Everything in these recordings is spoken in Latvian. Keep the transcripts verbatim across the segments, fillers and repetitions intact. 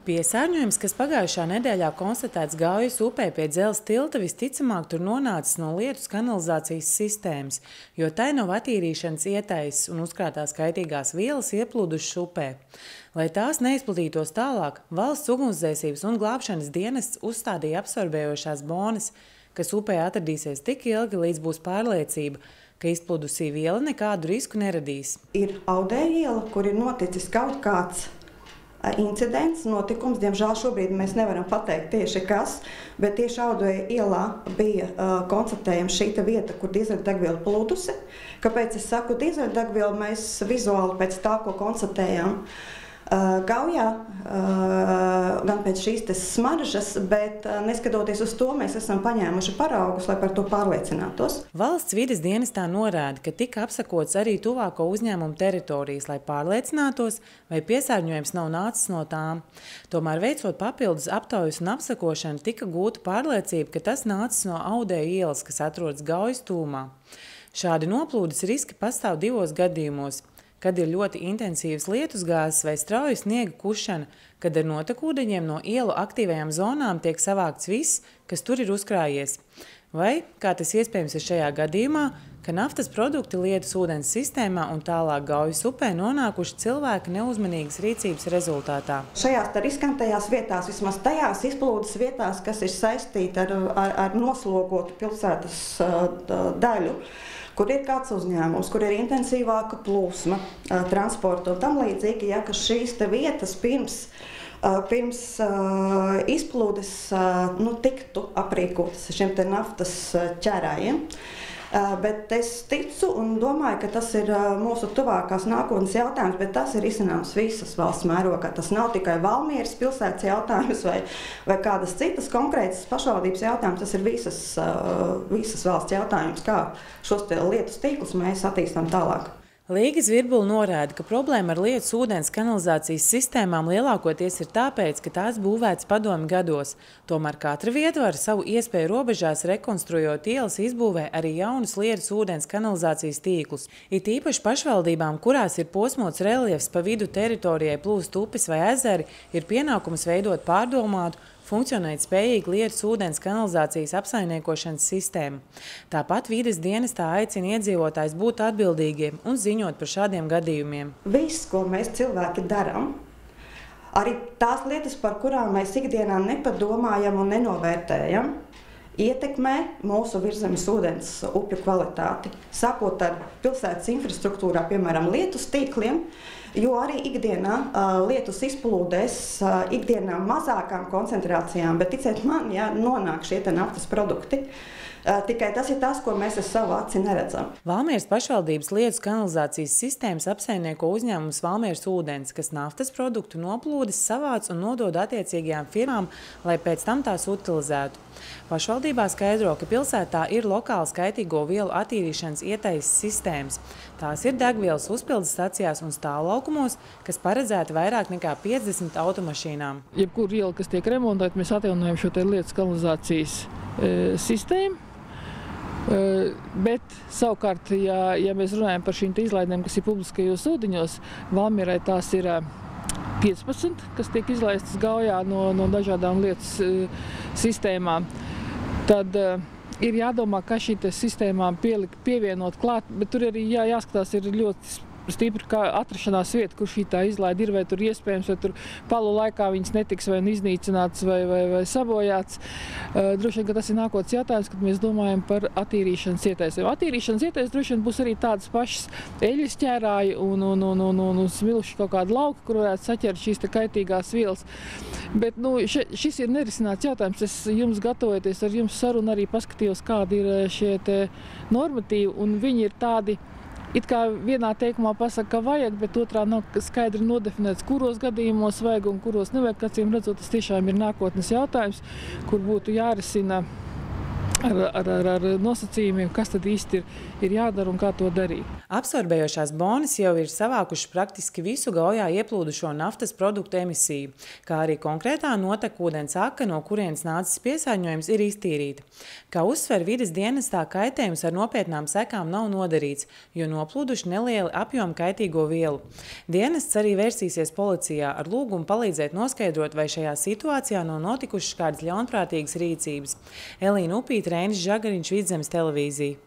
Piesārņojums, kas pagājušā nedēļā konstatēts Gaujas upē pie dzelzs tilta, visticamāk tur nonācis no lietus kanalizācijas sistēmas, jo tai nav attīrīšanas ietaises un uzkrātās kaitīgās vielas ieplūdušas upē. Lai tās neizplatītos tālāk, valsts ugunsdzēsības un glābšanas dienests uzstādīja absorbējošās bonas, kas upē atradīsies tik ilgi, līdz būs pārliecība, ka izplūdusī viela nekādu risku neradīs. Ir Audēja iela, kur ir noticis kaut kāds incidents, notikums. Diemžēl šobrīd mēs nevaram pateikt tieši kas, bet tieši Audēja ielā bija uh, konstatējama šī vieta, kur dīzeļdegviela plūdusi. Kāpēc es saku dīzeļdegvielu? Mēs vizuāli pēc tā, ko konstatējām uh, Gaujā, uh, gan pēc šīs smaržas, bet uh, neskatoties uz to, mēs esam paņēmuši paraugus, lai par to pārliecinātos. Valsts vides dienestā norāda, ka tika apsakots arī tuvāko uzņēmumu teritorijas, lai pārliecinātos, vai piesārņojums nav nācis no tām. Tomēr veicot papildus aptaujas un apsakošanu, tika gūta pārliecība, ka tas nācis no Audēja ielas, kas atrodas Gaujas tūmā. Šādi noplūdes riski pastāv divos gadījumos, kad ir ļoti intensīvas lietusgāzes vai strauja sniega kušana, kad ar notekūdeņiem no ielu aktīvajām zonām tiek savākts viss, kas tur ir uzkrājies. Vai, kā tas iespējams ir šajā gadījumā, ka naftas produkti lietus ūdens sistēmā un tālāk Gaujas upē nonākuši cilvēka neuzmanīgas rīcības rezultātā. Šajās riskantajās vietās, vismaz tajās izplūdes vietās, kas ir saistīti ar, ar, ar noslogotu pilsētas uh, daļu, kur ir kāds uzņēmums, kur ir intensīvāka plūsma, uh, transporta un tam līdzīgi, ja, ka šīs te vietas pirms, uh, pirms uh, izplūdes uh, nu, tiktu aprīkotas šiem te naftas ķērājiem. Uh, bet es ticu un domāju, ka tas ir uh, mūsu tuvākās nākotnes jautājums, bet tas ir izcināms visas valsts mērogā. Tas nav tikai Valmieras pilsētas jautājums vai, vai kādas citas konkrētas pašvaldības jautājums, tas ir visas, uh, visas valsts jautājums, kā šos te lietus tīklus mēs attīstām tālāk. Līga Zvirbula norāda, ka problēma ar lietus ūdens kanalizācijas sistēmām lielākoties ir tāpēc, ka tās būvētas padomju gados. Tomēr katra vietvara savu iespēju robežās rekonstruējot ielas izbūvē arī jaunus lietus ūdens kanalizācijas tīklus. It īpaši pašvaldībām, kurās ir posmots reljefs pa vidu teritorijai plūst upes vai ezeri, ir pienākums veidot pārdomātu, funkcionēt spējīgi lietus ūdens kanalizācijas apsaimniekošanas sistēmu. Tāpat vides dienestā aicina iedzīvotājus būt atbildīgiem un ziņot par šādiem gadījumiem. Viss, ko mēs cilvēki darām, arī tās lietas, par kurām mēs ikdienā nepadomājam un nenovērtējam, ietekmē mūsu virszemes ūdens upju kvalitāti. Sākot ar pilsētas infrastruktūrā, piemēram, lietus tīkliem, jo arī ikdienā uh, lietus izplūdēs uh, ikdienā mazākām koncentrācijām, bet ticiet man, ja nonāk šie te naftas produkti, uh, tikai tas ir tas, ko mēs ar savu aci neredzam. Valmieras pašvaldības lietus kanalizācijas sistēmas apsaimnieko uzņēmums Valmieras ūdens, kas naftas produktu noplūdes savāc un nodod attiecīgajām firmām, lai pēc tam tās utilizētu. Pašvaldībā skaidro, ka pilsētā ir lokāli kaitīgo vielu attīrīšanas ietaises sistēmas. Tās ir degvielas uzpildes stacijās un stāvlaukumos, kas paredzēti vairāk nekā piecdesmit automašīnām. Jebkura iela, kas tiek remontēta, mēs atjaunojam šo te lietus kanalizācijas e, sistēmu. E, bet savukārt, ja, ja mēs runājam par šīm izlaidēm, kas ir publiskajos ūdeņos, Valmierai tās ir piecpadsmit, kas tiek izlaistas Gaujā no, no dažādām lietas uh, sistēmām, tad uh, ir jādomā, kā šī sistēmām pielikt, pievienot klāt, bet tur arī jā, jāskatās ir ļoti stipri kā atrašanās vieta, kur šī tā izlaide ir, vai tur iespējams, vai tur palu laikā viņas netiks vai iznīcināts vai, vai, vai sabojāts. Uh, droši vien, ka tas ir nākotnes jautājums, kad mēs domājam par attīrīšanas ietaisēm. Attīrīšanas ietaisēm droši vien būs arī tādas pašas eļļas ķērāji un, un, un, un, un, un smilši kaut kāda lauka, kur varētu saķert šīs te kaitīgās vielas. Bet nu, še, šis ir nerisināts jautājums. Es jums gatavojoties ar jums sarunu arī paskatījos, kādi ir šie te normatīvi, un viņi ir tādi, it kā vienā teikumā pasaka, ka vajag, bet otrā nav skaidri nodefinēts, kuros gadījumos vajag un kuros nevajag. Acīm redzot, tas tiešām ir nākotnes jautājums, kur būtu jārisina ar, ar, ar, ar nosacījumiem, kas tad īsti ir, ir jādara un kā to darīt. Apsorbējošās bonas jau ir savākuši praktiski visu Gaujā ieplūdušo naftas produktu emisiju, kā arī konkrētā notekūdens aka, no kurienes nācis piesārņojums, ir iztīrīta. Kā uzsver vides dienestā, kaitējums ar nopietnām sekām nav nodarīts, jo noplūduši nelieli apjomi kaitīgo vielu. Dienests arī vērsīsies policijā ar lūgumu palīdzēt noskaidrot, vai šajā situācijā nav notikušas kādas ļaunprātīgas rīcības. Elīna Upīte, Reinis Žagariņš, Vidzemes televīzija.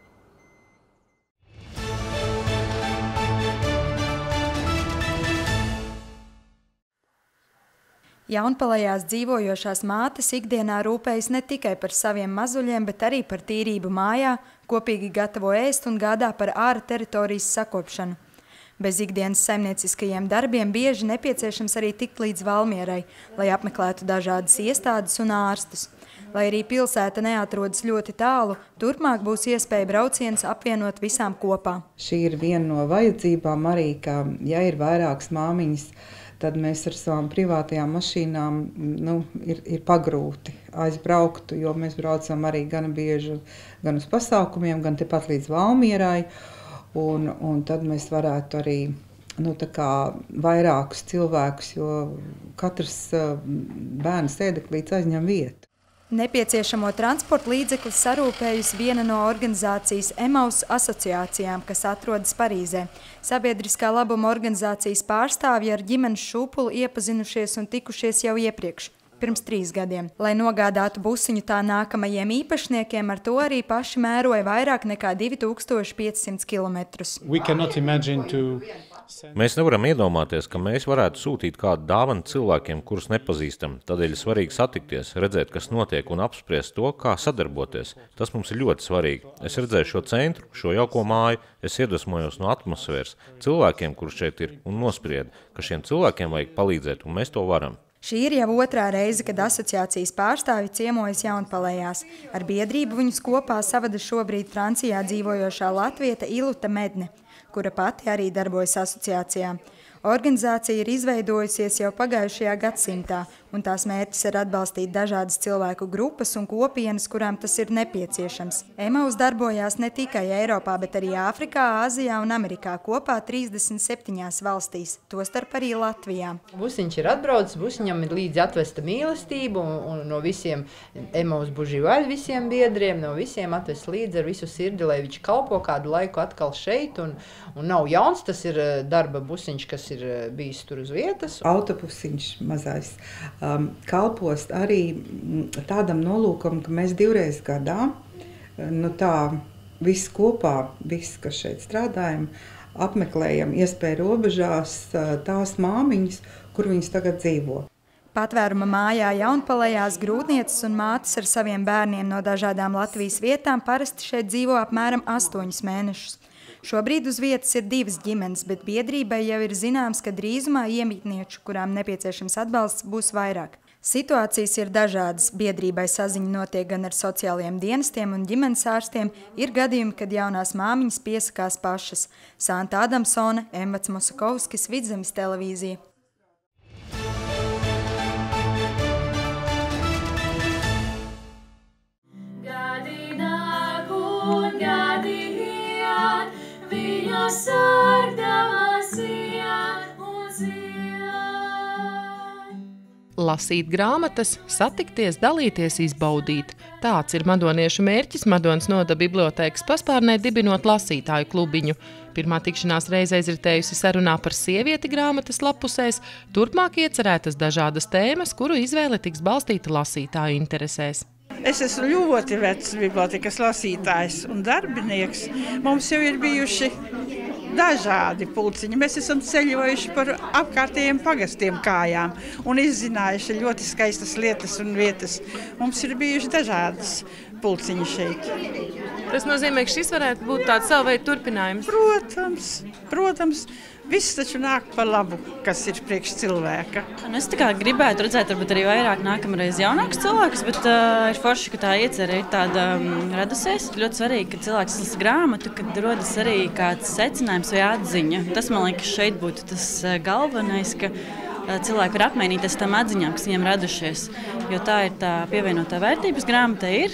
Jaunpalejās dzīvojošās mātes ikdienā rūpējas ne tikai par saviem mazuļiem, bet arī par tīrību mājā, kopīgi gatavo ēst un gādā par āra teritorijas sakopšanu. Bez ikdienas saimnieciskajiem darbiem bieži nepieciešams arī tikt līdz Valmierai, lai apmeklētu dažādas iestādes un ārstus. Lai arī pilsēta neatrodas ļoti tālu, turpmāk būs iespēja brauciens apvienot visām kopā. Šī ir viena no vajadzībām arī, ka, ja ir vairākas māmiņas, tad mēs ar savām privātajām mašīnām nu, ir, ir pagrūti aizbraukt, jo mēs braucam arī gan bieži gan uz pasākumiem, gan tepat līdz Valmierai. Un, un tad mēs varētu arī nu, tā kā vairākus cilvēkus, jo katrs bērnu sēdeklīts aizņem vietu. Nepieciešamo transporta līdzekli sarūpējusi viena no organizācijas Emaus asociācijām, kas atrodas Parīzē. Sabiedriskā labuma organizācijas pārstāvji ar ģimenes šūpuli iepazinušies un tikušies jau iepriekš, pirms trīs gadiem. Lai nogādātu busiņu tā nākamajiem īpašniekiem, ar to arī paši mēroja vairāk nekā divi tūkstoši piecsimt kilometrus. Mēs nevaram iedomāties, ka mēs varētu sūtīt kādu dāvanu cilvēkiem, kurus nepazīstam. Tādēļ ir svarīgi satikties, redzēt, kas notiek un apspriest to, kā sadarboties. Tas mums ir ļoti svarīgi. Es redzēju šo centru, šo jauko māju, es iedvesmojos no atmosfēras, cilvēkiem, kurus šeit ir, un nospriedu, ka šiem cilvēkiem vajag palīdzēt, un mēs to varam. Šī ir jau otrā reize, kad asociācijas pārstāvi ciemojas Jaunpalejās. Ar biedrību viņus kopā savada šobrīd Francijā dzīvojošā latvieta Iluta Medne, kura pati arī darbojas asociācijā. Organizācija ir izveidojusies jau pagājušajā gadsimtā, un tās mērķis ir atbalstīt dažādas cilvēku grupas un kopienas, kurām tas ir nepieciešams. Emaus darbojās ne tikai Eiropā, bet arī Āfrikā, Āzijā un Amerikā, kopā trīsdesmit septiņās valstīs, tostarp arī Latvijā. Busiņš ir atbraucis, busiņam ir līdzi atvesta mīlestība, un, un no visiem Emaus buži vaļ visiem biedriem, no visiem atvest līdzi ar visu sirdi, lai viņš kalpo kādu laiku atkal šeit, un, un nav jauns, tas ir darba busiņš, kas ir bijis tur uz vietas. Autobusiņš mazais um, kalpos arī tādam nolūkam, ka mēs divreiz gadā, nu tā, viss kopā, viss, kas šeit strādājam, apmeklējam iespēju robežās tās māmiņas, kur viņas tagad dzīvo. Patvēruma mājā Jaunpalejās grūtnieces un mātes ar saviem bērniem no dažādām Latvijas vietām parasti šeit dzīvo apmēram astoņus mēnešus. Šobrīd uz vietas ir divas ģimenes, bet biedrībai jau ir zināms, ka drīzumā iemītnieču, kurām nepieciešams atbalsts, būs vairāk. Situācijas ir dažādas. Biedrībai saziņa notiek gan ar sociālajiem dienestiem un ģimenes ārstiem. Ir gadījumi, kad jaunās māmiņas piesakās pašas. Santa Adamsone, Emvats Mosakovskis, Vidzemes televīzija. Lasīt grāmatas, satikties, dalīties, izbaudīt. Tāds ir madoniešu mērķis Madonas noda bibliotēkas paspārnē dibinot lasītāju klubiņu. Pirmā tikšanās reize aizritējusi sarunā par sievieti grāmatas lapusēs, turpmāk iecerētas dažādas tēmas, kuru izvēle tiks balstīta lasītāju interesēs. Es esmu ļoti vecs bibliotekas lasītājs un darbinieks. Mums jau ir bijuši dažādi pulciņi. Mēs esam ceļojuši par apkārtējiem pagastiem kājām un izzinājuši ļoti skaistas lietas un vietas. Mums ir bijuši dažādas pulciņi šeit. Tas nozīmē, ka šis varētu būt tāds savu veidu turpinājums? Protams, protams. Viss taču nāk par labu, kas ir priekš cilvēka. Es tā kā gribētu redzēt varbūt arī vairāk nākamreiz jaunākus cilvēkus, bet uh, ir forši, ka tā iecerē ir tāda um, radusies. Ļoti svarīgi, ka cilvēks lasa grāmatu, kad rodas arī kāds secinājums vai atziņa. Tas, man liekas, šeit būtu tas uh, galvenais, ka uh, cilvēki var apmainīties tam atziņām, kas viņiem radušies. Jo tā ir tā pievienotā vērtības grāmata ir,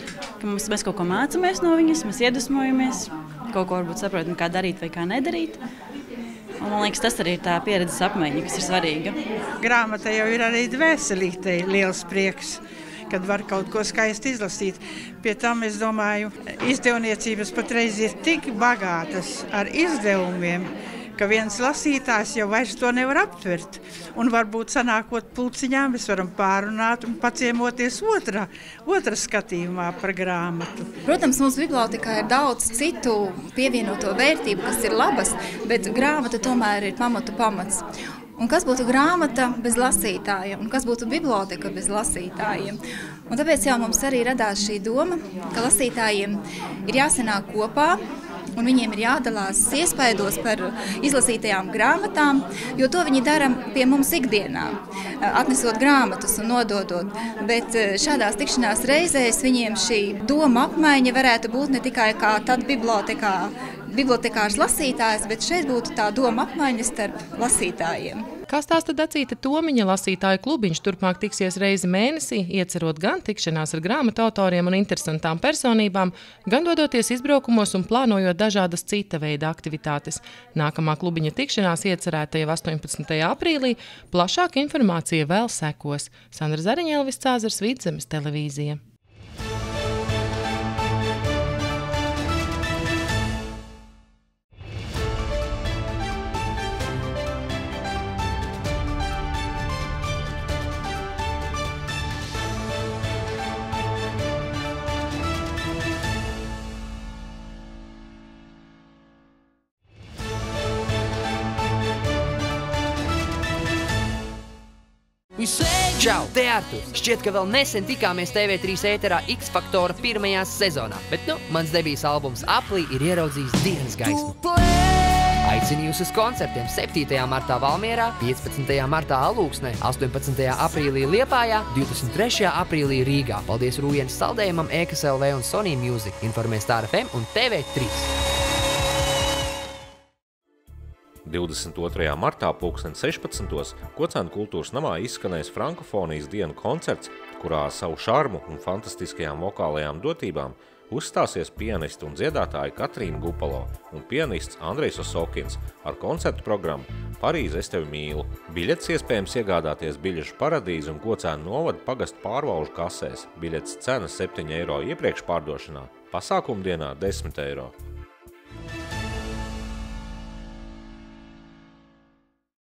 ka mums, mēs kaut ko mācāmies no viņas, mēs iedvesmojamies, kaut ko varbūt saprotam, kā darīt vai kā nedarīt. Un, man liekas, tas arī ir tā pieredzes apmaiņa, kas ir svarīga. Grāmata jau ir arī dvēselītei liels prieks, kad var kaut ko skaisti izlasīt. Pie tam, es domāju, izdevniecības patreiz ir tik bagātas ar izdevumiem, ka viens lasītājs jau vairs to nevar aptvert. Un varbūt sanākot pulciņā, mēs varam pārunāt un paciemoties otrā, otrā skatījumā par grāmatu. Protams, mums bibliotekā ir daudz citu pievienoto vērtību, kas ir labas, bet grāmata tomēr ir pamatu pamats. Un kas būtu grāmata bez lasītāja, un kas būtu biblioteka bez lasītājiem. Un tāpēc jau mums arī radās šī doma, ka lasītājiem ir jāsanāk kopā, un viņiem ir jādalās iespaidos par izlasītajām grāmatām, jo to viņi dara pie mums ikdienā, atnesot grāmatas un nododot. Bet šādās tikšanās reizēs viņiem šī doma apmaiņa varētu būt ne tikai kā tad bibliotekā, bibliotekārs lasītājs, bet šeit būtu tā doma apmaiņa starp lasītājiem. Kā stāsta Dacīta Tomiņa, lasītāju klubiņš turpmāk tiksies reizi mēnesī, iecerot gan tikšanās ar grāmatu autoriem un interesantām personībām, gan dodoties izbraukumos un plānojot dažādas cita veida aktivitātes. Nākamā klubiņa tikšanās iecerēta jau astoņpadsmitajā aprīlī, plašāka informācija vēl sekos. Sandra Zariņa, Elvis Cāzars, Vidzemes televīzija. Čau, te Arturs! Šķiet, ka vēl nesen tikāmies T V trīs ēterā X-Faktora pirmajā sezonā, bet nu, mans debijas albums Aplī ir ieraudzījis dienas gaismu. Aicinu jūs uz koncertiem septītajā martā Valmierā, piecpadsmitajā martā Alūksnē, astoņpadsmitajā aprīlī Liepājā, divdesmit trešajā aprīlī Rīgā. Paldies Rūjienas saldējumam, E K S L V un Sony Music, informē Star F M un T V trīs. divdesmit otrajā martā pulksten sešpadsmitos Kocēnu kultūras namā izskanēs frankofonijas dienu koncerts, kurā savu šarmu un fantastiskajām vokālajām dotībām uzstāsies pianiste un dziedātāja Katrīna Gupalo un pianists Andrejs Osokins ar koncertu programmu Parīze, es tevi mīlu. Biļetes iespējams iegādāties Biļešu paradīze un Kocēnu novada pagastu pārvalžu kasēs. Biļetes cena septiņi eiro iepriekš pārdošanā, pasākumu dienā desmit eiro.